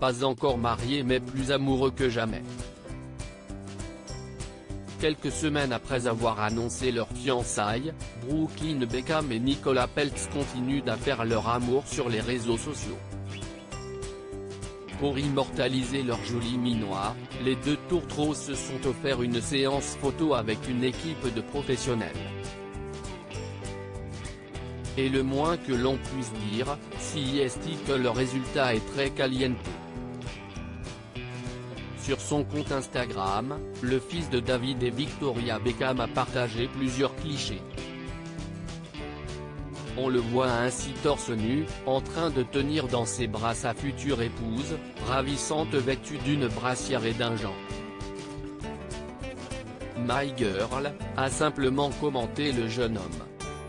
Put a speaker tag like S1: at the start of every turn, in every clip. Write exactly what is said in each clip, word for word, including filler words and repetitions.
S1: pas encore mariés mais plus amoureux que jamais. Quelques semaines après avoir annoncé leur fiançailles, Brooklyn Beckham et Nicolas Peltz continuent à faire leur amour sur les réseaux sociaux. Pour immortaliser leur jolie minoire, les deux tourtereaux se sont offerts une séance photo avec une équipe de professionnels. Et le moins que l'on puisse dire, c'est que le résultat est très caliente. Sur son compte Instagram, le fils de David et Victoria Beckham a partagé plusieurs clichés. On le voit ainsi torse nu, en train de tenir dans ses bras sa future épouse, ravissante vêtue d'une brassière et d'un gant. My girl, a simplement commenté le jeune homme.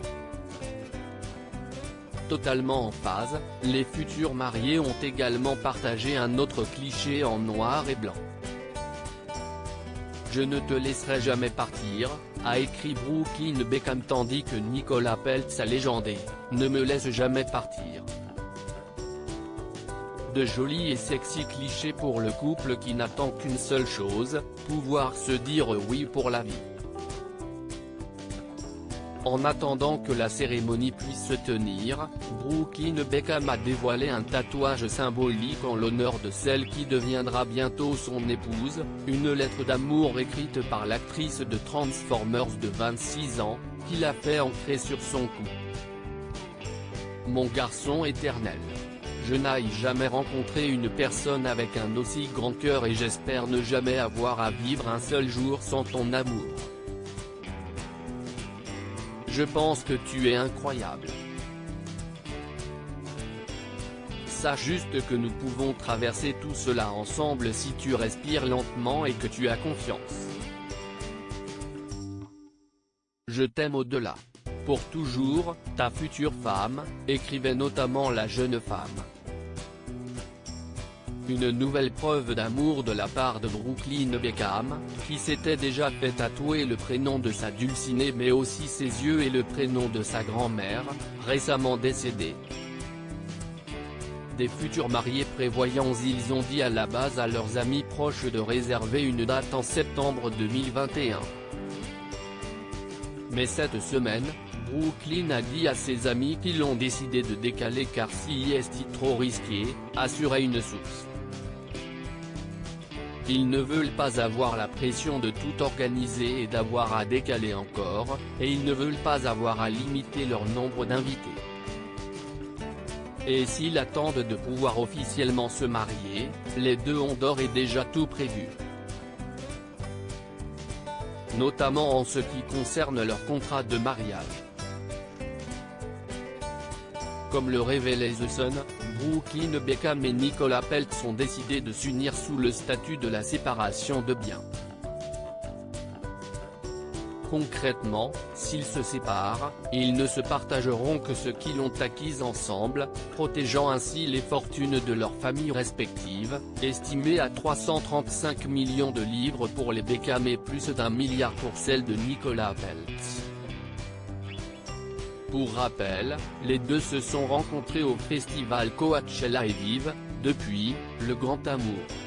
S1: Totalement en phase, les futurs mariés ont également partagé un autre cliché en noir et blanc. Je ne te laisserai jamais partir, a écrit Brooklyn Beckham tandis que Nicolas Peltz a légendé, ne me laisse jamais partir. De jolis et sexy clichés pour le couple qui n'attend qu'une seule chose, pouvoir se dire oui pour la vie. En attendant que la cérémonie puisse se tenir, Brooklyn Beckham a dévoilé un tatouage symbolique en l'honneur de celle qui deviendra bientôt son épouse, une lettre d'amour écrite par l'actrice de Transformers de vingt-six ans, qu'il a fait ancrer sur son cou. Mon garçon éternel. Je n'ai jamais rencontré une personne avec un aussi grand cœur et j'espère ne jamais avoir à vivre un seul jour sans ton amour. Je pense que tu es incroyable. Sache juste que nous pouvons traverser tout cela ensemble si tu respires lentement et que tu as confiance. Je t'aime au-delà. Pour toujours, ta future femme, écrivait notamment la jeune femme. Une nouvelle preuve d'amour de la part de Brooklyn Beckham, qui s'était déjà fait tatouer le prénom de sa dulcinée mais aussi ses yeux et le prénom de sa grand-mère, récemment décédée. Des futurs mariés prévoyants, ils ont dit à la base à leurs amis proches de réserver une date en septembre deux mille vingt et un. Mais cette semaine, Brooklyn a dit à ses amis qu'ils ont décidé de décaler car si c'est trop risqué, assurait une source. Ils ne veulent pas avoir la pression de tout organiser et d'avoir à décaler encore, et ils ne veulent pas avoir à limiter leur nombre d'invités. Et s'ils attendent de pouvoir officiellement se marier, les deux ont d'ores et déjà tout prévu. Notamment en ce qui concerne leur contrat de mariage. Comme le révélait The Sun, Brooklyn Beckham et Nicolas Peltz ont décidé de s'unir sous le statut de la séparation de biens. Concrètement, s'ils se séparent, ils ne se partageront que ce qu'ils ont acquis ensemble, protégeant ainsi les fortunes de leurs familles respectives, estimées à trois cent trente-cinq millions de livres pour les Beckham et plus d'un milliard pour celles de Nicolas Peltz. Pour rappel, les deux se sont rencontrés au festival Coachella et vivent, depuis, le grand amour.